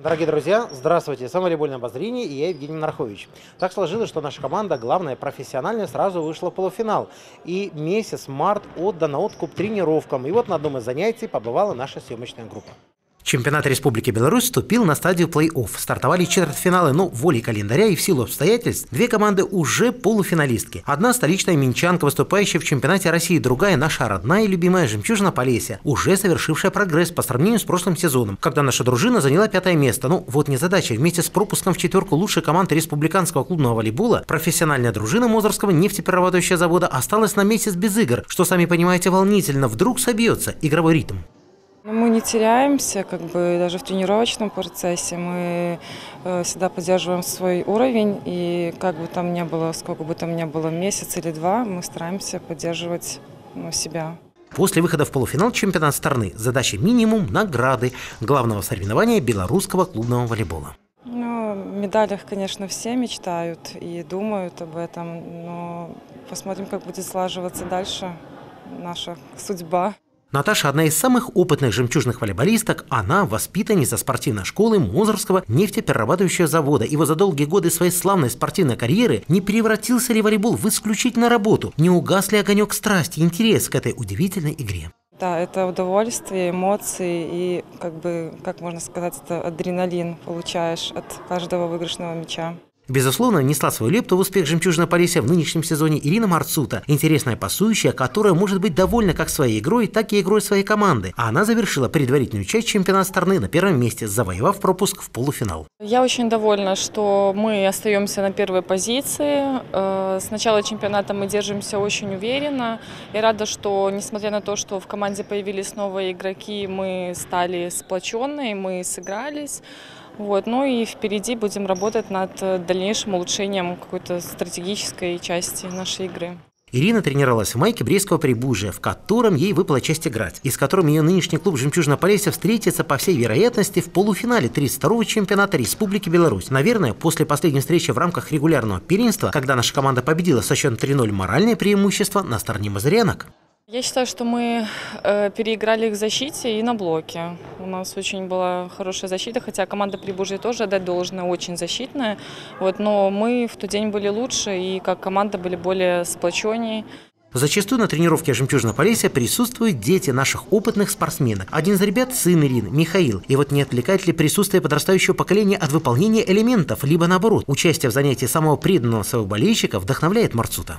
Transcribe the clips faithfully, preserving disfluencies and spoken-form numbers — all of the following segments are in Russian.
Дорогие друзья, здравствуйте! С вами «Волейбольное обозрение» и я, Евгений Нархович. Так сложилось, что наша команда, главная профессиональная, сразу вышла в полуфинал. И месяц март отдан на откуп тренировкам. И вот на одном из занятий побывала наша съемочная группа. Чемпионат Республики Беларусь вступил на стадию плей-офф. Стартовали четвертьфиналы, но волей календаря и в силу обстоятельств две команды уже полуфиналистки. Одна столичная минчанка, выступающая в чемпионате России, другая наша родная и любимая «Жемчужина Полесья», уже совершившая прогресс по сравнению с прошлым сезоном, когда наша дружина заняла пятое место. Ну вот незадача. Вместе с пропуском в четверку лучших команд республиканского клубного волейбола профессиональная дружина Мозырского нефтеперерабатывающего завода осталась на месяц без игр, что, сами понимаете, волнительно. Вдруг собьется игровой ритм. Мы не теряемся, как бы даже в тренировочном процессе мы э, всегда поддерживаем свой уровень, и как бы там ни было, сколько бы там ни было, месяц или два, мы стараемся поддерживать ну, себя. После выхода в полуфинал чемпионата страны задача минимум награды главного соревнования белорусского клубного волейбола. Ну, о медалях, конечно, все мечтают и думают об этом, но посмотрим, как будет слаживаться дальше наша судьба. Наташа – одна из самых опытных жемчужных волейболисток. Она воспитанница спортивной школы Мозырского нефтеперерабатывающего завода. И вот за долгие годы своей славной спортивной карьеры не превратился ли волейбол в исключительно работу? Не угас ли огонек страсти, интерес к этой удивительной игре? Да, это удовольствие, эмоции и, как бы, как можно сказать, это адреналин получаешь от каждого выигрышного мяча. Безусловно, внесла свою лепту в успех «Жемчужной Полесья» в нынешнем сезоне Ирина Марцута, интересная пасующая, которая может быть довольна как своей игрой, так и игрой своей команды. А она завершила предварительную часть чемпионата страны на первом месте, завоевав пропуск в полуфинал. Я очень довольна, что мы остаемся на первой позиции. С начала чемпионата мы держимся очень уверенно. И рада, что, несмотря на то, что в команде появились новые игроки, мы стали сплоченные, мы сыгрались. Вот. Ну и впереди будем работать над дальнейшим улучшением какой-то стратегической части нашей игры. Ирина тренировалась в майке Брестского Прибужья, в котором ей выпала честь играть, и с которым ее нынешний клуб «Жемчужина Полесья» встретится, по всей вероятности, в полуфинале тридцать второго чемпионата Республики Беларусь. Наверное, после последней встречи в рамках регулярного первенства, когда наша команда победила со счетом три ноль, моральное преимущество на стороне мозырянок. Я считаю, что мы э, переиграли их в защите и на блоке. У нас очень была хорошая защита, хотя команда Прибужья тоже, отдать должное, очень защитная. Вот, но мы в тот день были лучше и как команда были более сплоченнее. Зачастую на тренировке «Жемчужина Полесья» присутствуют дети наших опытных спортсменов. Один из ребят – сын Ирины, Михаил. И вот не отвлекает ли присутствие подрастающего поколения от выполнения элементов, либо наоборот, участие в занятии самого преданного своего болельщика вдохновляет Марцута?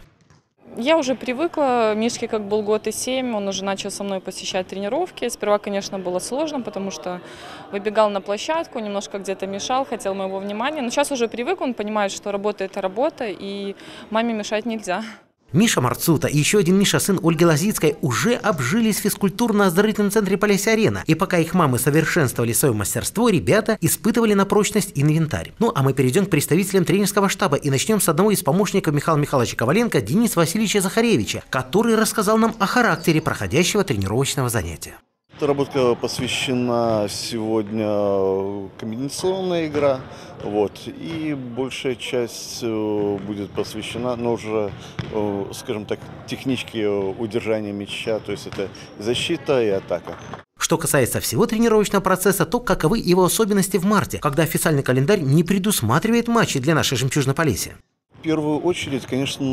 Я уже привыкла, Мишке как был год и семь, он уже начал со мной посещать тренировки. Сперва, конечно, было сложно, потому что выбегал на площадку, немножко где-то мешал, хотел моего внимания. Но сейчас уже привык, он понимает, что работа – это работа, и маме мешать нельзя. Миша Марцута и еще один Миша, сын Ольги Лозицкой, уже обжились в физкультурно-оздоровительном центре Полесья-Арена. И пока их мамы совершенствовали свое мастерство, ребята испытывали на прочность инвентарь. Ну а мы перейдем к представителям тренерского штаба и начнем с одного из помощников Михаила Михайловича Коваленко, Дениса Васильевича Захаревича, который рассказал нам о характере проходящего тренировочного занятия. Эта работа посвящена сегодня комбинационная игра, вот, и большая часть будет посвящена, но уже, скажем так, техничке удержания мяча, то есть это защита и атака. Что касается всего тренировочного процесса, то каковы его особенности в марте, когда официальный календарь не предусматривает матчи для нашей «Жемчужной Полесья»? В первую очередь,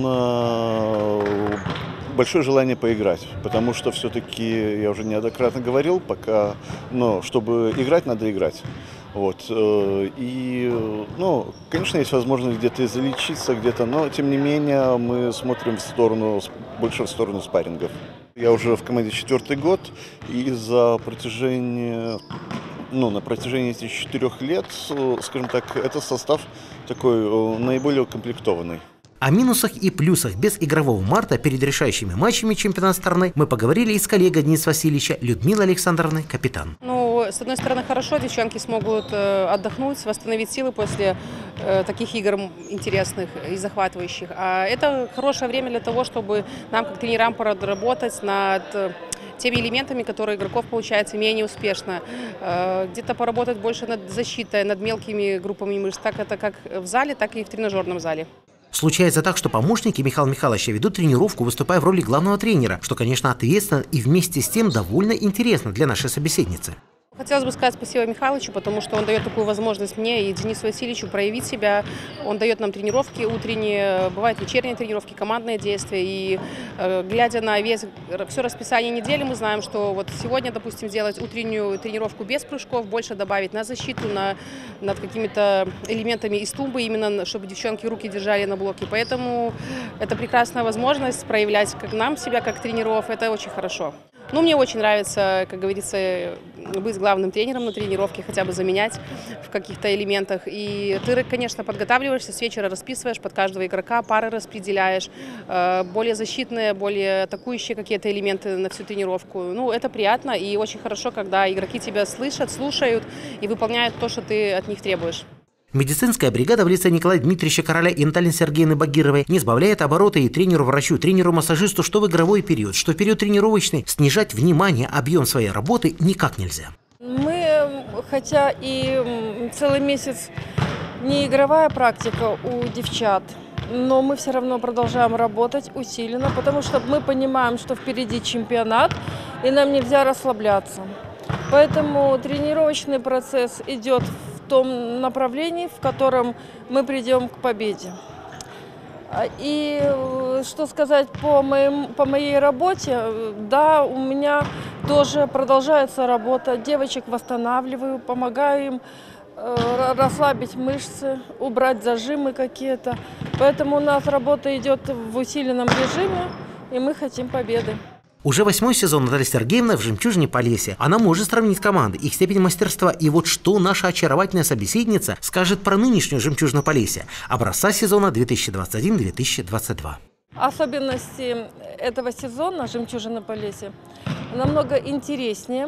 конечно, большое желание поиграть, потому что все-таки, я уже неоднократно говорил, пока, но чтобы играть, надо играть. Вот. И, ну, конечно, есть возможность где-то излечиться, где-то, но, тем не менее, мы смотрим в сторону, больше в сторону спаррингов. Я уже в команде четвертый год, и за протяжении, ну, на протяжении этих четырех лет, скажем так, это состав такой наиболее укомплектованный. О минусах и плюсах без игрового марта перед решающими матчами чемпионата страны мы поговорили и с коллегой Дениса Васильевича Людмилой Александровной, капитан. Ну, с одной стороны, хорошо, девчонки смогут отдохнуть, восстановить силы после э, таких игр интересных и захватывающих. А это хорошее время для того, чтобы нам, как тренерам, поработать над теми элементами, которые игроков получается менее успешно. Э, где-то поработать больше над защитой, над мелкими группами мышц, так это как в зале, так и в тренажерном зале. Случается так, что помощники Михаила Михайловича ведут тренировку, выступая в роли главного тренера, что, конечно, ответственно и вместе с тем довольно интересно для нашей собеседницы. Хотелось бы сказать спасибо Михайловичу, потому что он дает такую возможность мне и Денису Васильевичу проявить себя. Он дает нам тренировки утренние, бывают вечерние тренировки, командные действия. И э, глядя на весь, все расписание недели, мы знаем, что вот сегодня, допустим, сделать утреннюю тренировку без прыжков, больше добавить на защиту, на, над какими-то элементами из тумбы, именно чтобы девчонки руки держали на блоке. Поэтому это прекрасная возможность проявлять как нам себя, как тренеров. Это очень хорошо. Ну, мне очень нравится, как говорится, быть главным тренером на тренировке, хотя бы заменять в каких-то элементах. И ты, конечно, подготавливаешься, с вечера расписываешь под каждого игрока, пары распределяешь, более защитные, более атакующие какие-то элементы на всю тренировку. Ну, это приятно и очень хорошо, когда игроки тебя слышат, слушают и выполняют то, что ты от них требуешь. Медицинская бригада в лице Николая Дмитриевича Короля и Натальи Сергеевны Багировой не сбавляет обороты и тренеру-врачу, тренеру-массажисту, что в игровой период, что в период тренировочный, снижать внимание, объем своей работы никак нельзя. Мы, хотя и целый месяц не игровая практика у девчат, но мы все равно продолжаем работать усиленно, потому что мы понимаем, что впереди чемпионат, и нам нельзя расслабляться. Поэтому тренировочный процесс идет в том направлении, в котором мы придем к победе. И что сказать по, моим, по моей работе, да, у меня тоже продолжается работа. Девочек восстанавливаю, помогаю им э, расслабить мышцы, убрать зажимы какие-то. Поэтому у нас работа идет в усиленном режиме, и мы хотим победы. Уже восьмой сезон Наталья Сергеевна в «Жемчужине Полесья». Она может сравнить команды, их степень мастерства. И вот что наша очаровательная собеседница скажет про нынешнюю «Жемчужину Полесья» образца сезона две тысячи двадцать один — две тысячи двадцать два. Особенности этого сезона «Жемчужина Полесья» намного интереснее.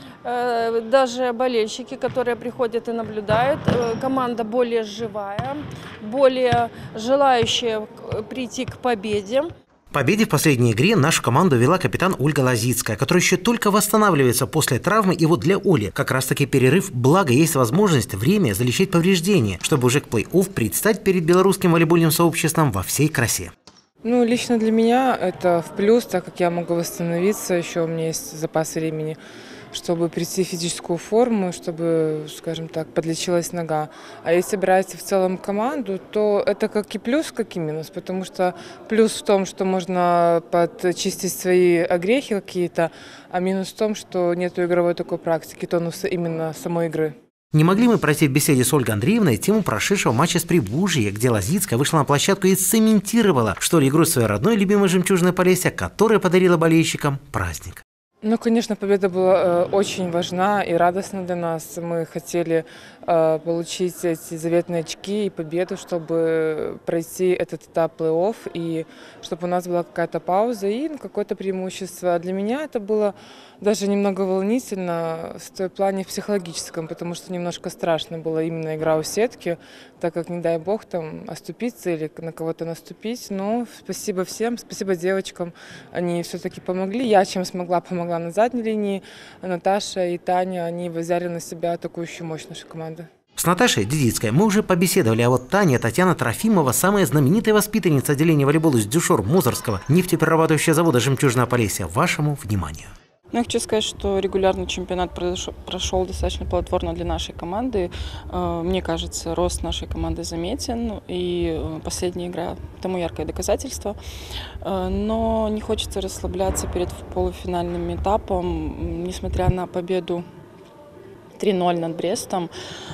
Даже болельщики, которые приходят и наблюдают, команда более живая, более желающая прийти к победе. Победе в последней игре нашу команду вела капитан Ольга Лозицкая, которая еще только восстанавливается после травмы. И вот для Оли как раз-таки перерыв, благо есть возможность, время залечить повреждения, чтобы уже к плей-офф предстать перед белорусским волейбольным сообществом во всей красе. Ну, лично для меня это в плюс, так как я могу восстановиться, еще у меня есть запас времени, чтобы прийти в физическую форму, чтобы, скажем так, подлечилась нога. А если брать в целом команду, то это как и плюс, как и минус, потому что плюс в том, что можно подчистить свои огрехи какие-то, а минус в том, что нет игровой такой практики, тонуса именно самой игры. Не могли мы пройти в беседе с Ольгой Андреевной тему прошедшего матча с Прибужье, где Лозицкая вышла на площадку и цементировала, что ли, игру своей родной любимой «Жемчужиной Полесья», которая подарила болельщикам праздник. Ну, конечно, победа была э, очень важна и радостна для нас. Мы хотели э, получить эти заветные очки и победу, чтобы пройти этот этап плей-офф, и чтобы у нас была какая-то пауза и ну, какое-то преимущество. Для меня это было даже немного волнительно в той плане психологическом, потому что немножко страшно было именно игра у сетки, так как, не дай бог, там оступиться или на кого-то наступить. Но спасибо всем, спасибо девочкам, они все-таки помогли. Я чем смогла, помогла на задней линии. Наташа и Таня, они взяли на себя атакующую мощь нашей команды. С Наташей Дедицкой мы уже побеседовали, а вот Таня Татьяна Трофимова, самая знаменитая воспитанница отделения волейбола из Дюшор-Музорского нефтеперерабатывающего завода «Жемчужина Полесья», вашему вниманию. Ну, я хочу сказать, что регулярный чемпионат прошел, прошел достаточно плодотворно для нашей команды. Мне кажется, рост нашей команды заметен, и последняя игра тому яркое доказательство. Но не хочется расслабляться перед полуфинальным этапом, несмотря на победу три ноль над Брестом.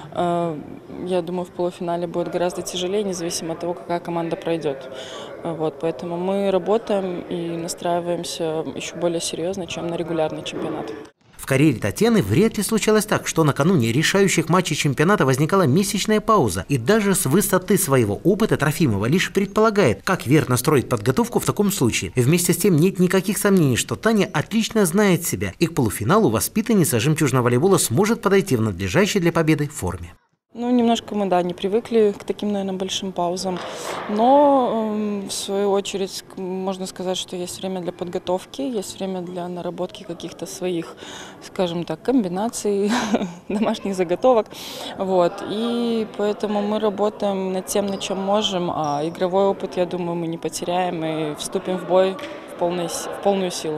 Я думаю, в полуфинале будет гораздо тяжелее, независимо от того, какая команда пройдет. Вот, поэтому мы работаем и настраиваемся еще более серьезно, чем на регулярный чемпионат. В карьере Татьяны вряд ли случалось так, что накануне решающих матчей чемпионата возникала месячная пауза. И даже с высоты своего опыта Трофимова лишь предполагает, как верно строить подготовку в таком случае. Вместе с тем нет никаких сомнений, что Таня отлично знает себя, и к полуфиналу воспитанница жемчужного волейбола сможет подойти в надлежащей для победы форме. Ну, немножко мы, да, не привыкли к таким, наверное, большим паузам, но э, в свою очередь можно сказать, что есть время для подготовки, есть время для наработки каких-то своих, скажем так, комбинаций, домашних заготовок, вот, и поэтому мы работаем над тем, над чем можем, а игровой опыт, я думаю, мы не потеряем и вступим в бой в, полной, в полную силу.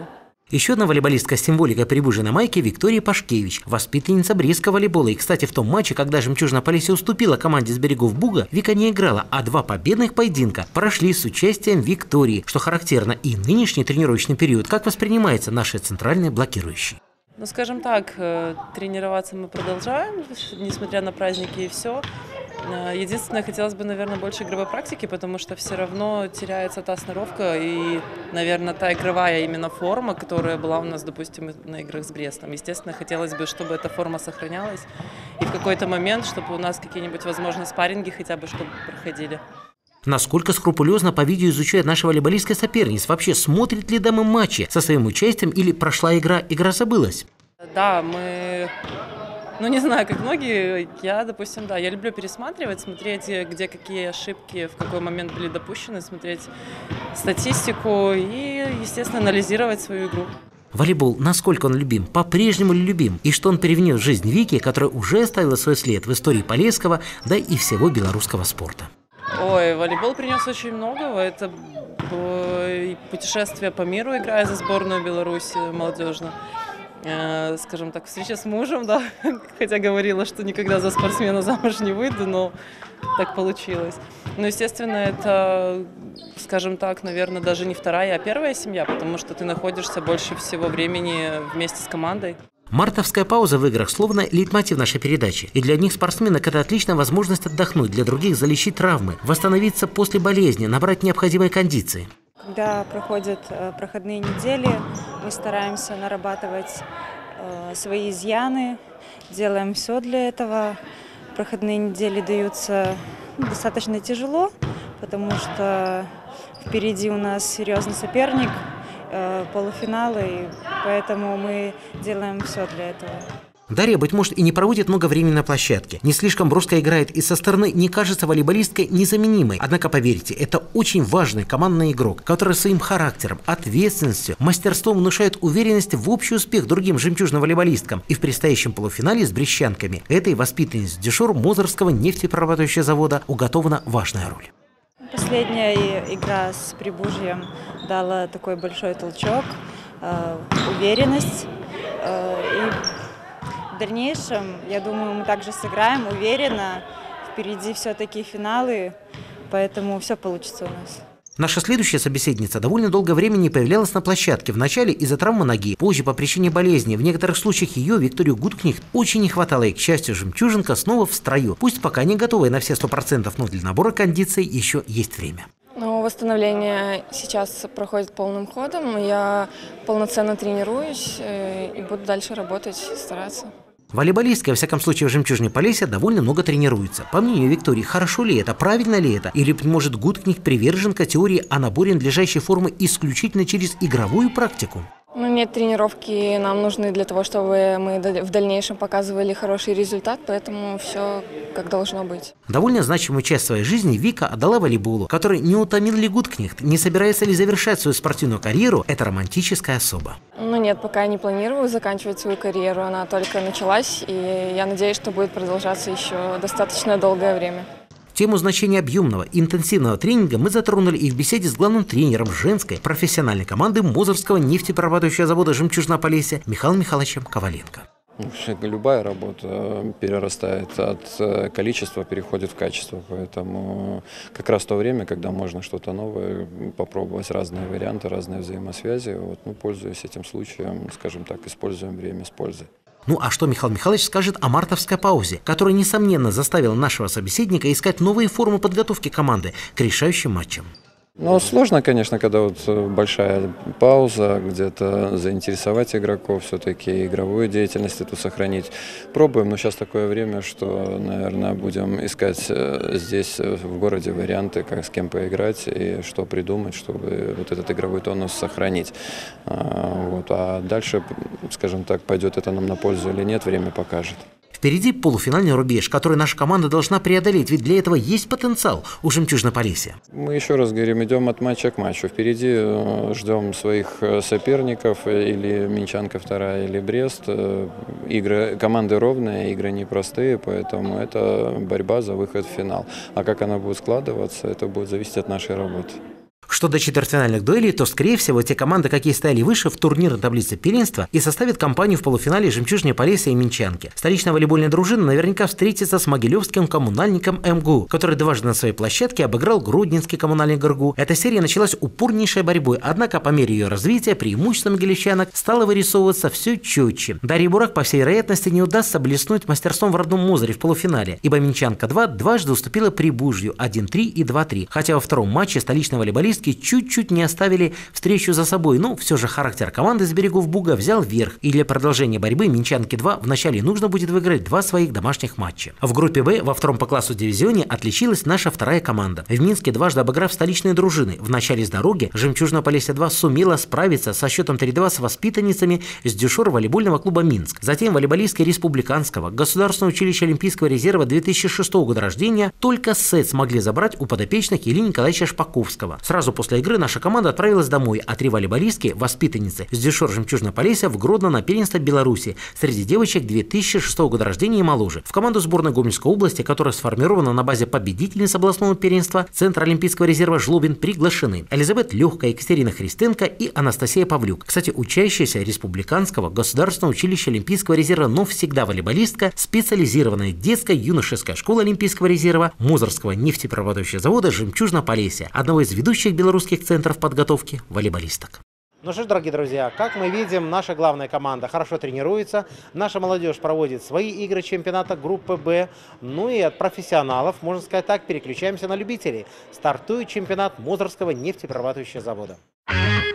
Еще одна волейболистка с символикой прибужи на майке – Виктория Пашкевич, воспитанница брестского волейбола. И, кстати, в том матче, когда «Жемчужина Полесье» уступила команде с берегов Буга, Вика не играла, а два победных поединка прошли с участием Виктории, что характерно и нынешний тренировочный период. Как воспринимается наши центральные блокирующие? Ну, скажем так, тренироваться мы продолжаем, несмотря на праздники и все. Единственное, хотелось бы, наверное, больше игровой практики, потому что все равно теряется та сноровка и, наверное, та игровая именно форма, которая была у нас, допустим, на играх с Брестом. Естественно, хотелось бы, чтобы эта форма сохранялась и в какой-то момент, чтобы у нас какие-нибудь, возможно, спарринги хотя бы чтобы проходили. Насколько скрупулезно по видео изучает наша волейболистская соперница? Вообще, смотрит ли дамы матчи со своим участием или прошла игра, игра забылась? Да, мы... Ну, не знаю, как многие, я, допустим, да, я люблю пересматривать, смотреть, где какие ошибки, в какой момент были допущены, смотреть статистику и, естественно, анализировать свою игру. Волейбол, насколько он любим, по-прежнему ли любим, и что он привнес в жизнь Вики, которая уже оставила свой след в истории Полесского, да и всего белорусского спорта. Ой, волейбол принес очень многого. Это путешествие по миру, играя за сборную Беларуси молодежно. Скажем так, встреча с мужем, да, хотя говорила, что никогда за спортсмена замуж не выйду, но так получилось. Но, естественно, это, скажем так, наверное, даже не вторая, а первая семья, потому что ты находишься больше всего времени вместе с командой. Мартовская пауза в играх словно лейтмотив нашей передачи. И для одних спортсменок это отличная возможность отдохнуть, для других залечить травмы, восстановиться после болезни, набрать необходимой кондиции. Когда проходят э, проходные недели, мы стараемся нарабатывать э, свои изъяны, делаем все для этого. Проходные недели даются ну, достаточно тяжело, потому что впереди у нас серьезный соперник, э, полуфиналы, и поэтому мы делаем все для этого. Дарья, быть может, и не проводит много времени на площадке, не слишком броско играет и со стороны не кажется волейболисткой незаменимой. Однако, поверьте, это очень важный командный игрок, который своим характером, ответственностью, мастерством внушает уверенность в общий успех другим жемчужным волейболисткам. И в предстоящем полуфинале с брестчанками этой воспитаннице дешор Мозырского нефтеперерабатывающего завода уготована важная роль. Последняя игра с Прибужьем дала такой большой толчок, э, уверенность э, и в дальнейшем, я думаю, мы также сыграем уверенно. Впереди все-таки финалы, поэтому все получится у нас. Наша следующая собеседница довольно долгое время не появлялась на площадке. Вначале из-за травмы ноги, позже по причине болезни. В некоторых случаях ее, Викторию Гудкнехт, очень не хватало. И, к счастью, жемчужинка снова в строю. Пусть пока не готовая на все сто процентов, но для набора кондиций еще есть время. Ну, восстановление сейчас проходит полным ходом. Я полноценно тренируюсь и буду дальше работать, стараться. Волейболистка, во всяком случае, в «Жемчужине Полесье» довольно много тренируется. По мнению Виктории, хорошо ли это, правильно ли это? Или, может, Гудкнехт приверженка теории о наборе надлежащей формы исключительно через игровую практику? Ну, нет, тренировки нам нужны для того, чтобы мы в дальнейшем показывали хороший результат, поэтому все как должно быть. Довольно значимую часть своей жизни Вика отдала волейболу, который не утомил ли Гудкнехт, не собирается ли завершать свою спортивную карьеру, это романтическая особа. Ну нет, пока я не планирую заканчивать свою карьеру, она только началась, и я надеюсь, что будет продолжаться еще достаточно долгое время. Тему значения объемного и интенсивного тренинга мы затронули и в беседе с главным тренером женской профессиональной команды Мозырского нефтеперерабатывающего завода «Жемчужина Полесье» Михаилом Михайловичем Коваленко. Любая работа перерастает от количества, переходит в качество, поэтому как раз то время, когда можно что-то новое, попробовать разные варианты, разные взаимосвязи, вот, ну, пользуясь этим случаем, скажем так, используем время с пользой. Ну а что Михаил Михайлович скажет о мартовской паузе, которая, несомненно, заставила нашего собеседника искать новые формы подготовки команды к решающим матчам? Ну, сложно, конечно, когда вот большая пауза, где-то заинтересовать игроков, все-таки игровую деятельность эту сохранить. Пробуем, но сейчас такое время, что, наверное, будем искать здесь, в городе, варианты, как с кем поиграть и что придумать, чтобы вот этот игровой тонус сохранить. Вот. А дальше, скажем так, пойдет это нам на пользу или нет, время покажет. Впереди полуфинальный рубеж, который наша команда должна преодолеть, ведь для этого есть потенциал у «Жемчужной Полесье». Мы еще раз говорим, идем от матча к матчу. Впереди ждем своих соперников, или Минчанка вторая, или Брест. Игры, команды ровные, игры непростые, поэтому это борьба за выход в финал. А как она будет складываться, это будет зависеть от нашей работы. Что до четвертьфинальных дуэлей, то, скорее всего, те команды, какие стояли выше в турнирной таблице первенства, и составят компанию в полуфинале «Жемчужной Полесья» и «Минчанки». Столичная волейбольная дружина наверняка встретится с могилевским коммунальником МГУ, который дважды на своей площадке обыграл гродненский коммунальный ГРГУ. Эта серия началась упорнейшей борьбой, однако по мере ее развития преимущество могилевчанок стало вырисовываться все четче. Дарье Бурак, по всей вероятности, не удастся блеснуть мастерством в родном Мозыре в полуфинале, ибо «Минчанка-два» дважды уступила Прибужью один-три и два-три, хотя во втором матче столичные волейболистки чуть-чуть не оставили встречу за собой, но все же характер команды с берегов Буга взял верх, и для продолжения борьбы «Минчанки-два» вначале нужно будет выиграть два своих домашних матча. В группе «Б» во втором по классу дивизионе отличилась наша вторая команда. В Минске, дважды обыграв столичные дружины, в начале с дороги «Жемчужная Полесья-два» сумела справиться со счетом три-два с воспитанницами с дюшор волейбольного клуба «Минск». Затем волейболистки Республиканского государственного училища Олимпийского резерва две тысячи шестого года рождения только сет смогли забрать у подопечных Ильи Николаевича Шпаковского. Сразу после игры наша команда отправилась домой, а три волейболистки, воспитанницы с дюшор «Жемчужная Полесья» в Гродно на первенство Беларуси среди девочек две тысячи шестого года рождения и моложе. В команду сборной Гомельской области, которая сформирована на базе победительниц областного первенства Центра Олимпийского резерва «Жлобин», приглашены Элизабет Легкая, Екатерина Христенко и Анастасия Павлюк. Кстати, учащаяся Республиканского государственного училища Олимпийского резерва, но всегда волейболистка, специализированная детская юношеская школа Олимпийского резерва Мозырского нефтеперерабатывающего завода «Жемчужная Полесья», одного из ведущих белорусских центров подготовки волейболисток. Ну что ж, дорогие друзья, как мы видим, наша главная команда хорошо тренируется, наша молодежь проводит свои игры чемпионата группы «Б», ну и от профессионалов, можно сказать так, переключаемся на любителей. Стартует чемпионат Мозырского нефтеперерабатывающего завода.